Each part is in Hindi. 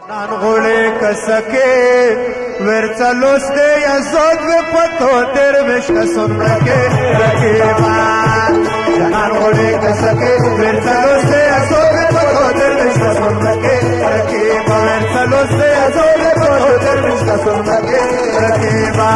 نان غوړې کسکه ورڅ لوسته یا زود پتو تر مشک سنکه رکیبا نان غوړې کسکه ورڅ لوسته یا زود پتو تر مشک سنکه رکیبا ورڅ لوسته یا زود پتو تر مشک سنکه رکیبا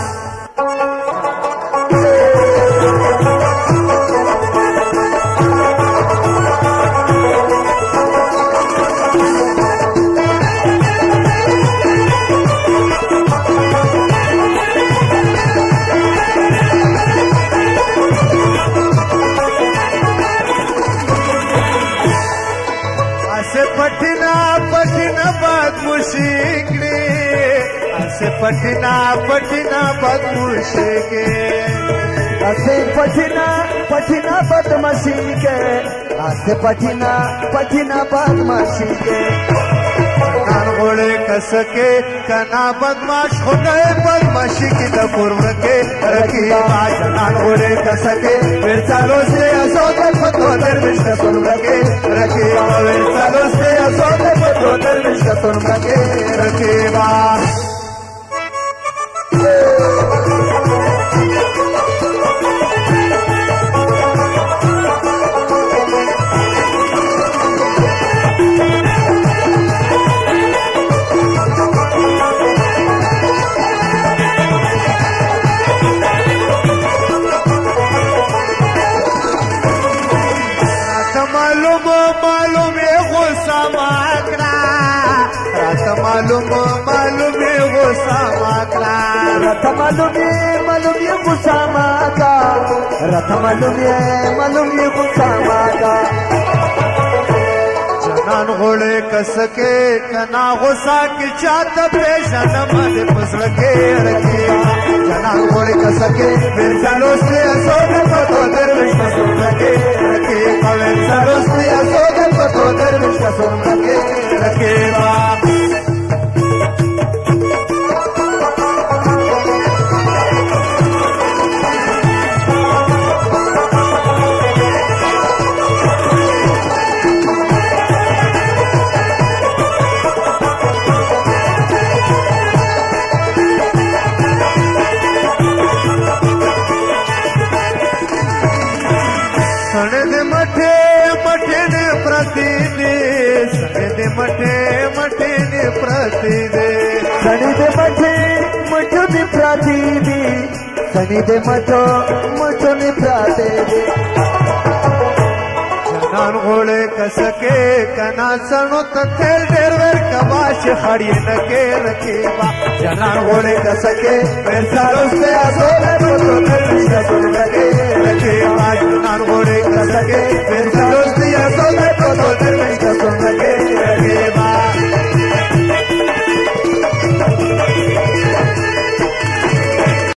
पटना पटना बात मुशिकड़े ऐसे पटना पटना बात मुशिके ऐसे पटना पटना बात मुशिके ऐसे पटना पटना बात मुशिके नान गोड़े कसके कना बदमाश हो गए बदमाशी की दपुर के रखी बात नान गोड़े कसके फिर चालो से असोते पतो दरविश सुन के रखी फिर चालो से असोते पतो दरविश सुन के रखी बात मालूम है गुस्सा माकरा रात मालूम है गुस्सा माकरा रात मालूम है गुस्सा माका रात मालूम है गुस्सा माका जनान घोड़े कसके कना गुस्सा की चात पेशन मन फसल के रखी जनान घोड़े कसके फिर चलो से असोने पतो दरविश सुन के रखी फिर चलो से असोने पतो दरविश सुन के रखी सनी दे मठो मठो ने प्रातीदी जनान घोड़े कसके कना सनो तेल डेरवेर कबाश खड़ी नके रखीबा जनान घोड़े कसके फिर सारों से असोले पतो दरविश सुन के रखीबा जनान घोड़े कसके फिर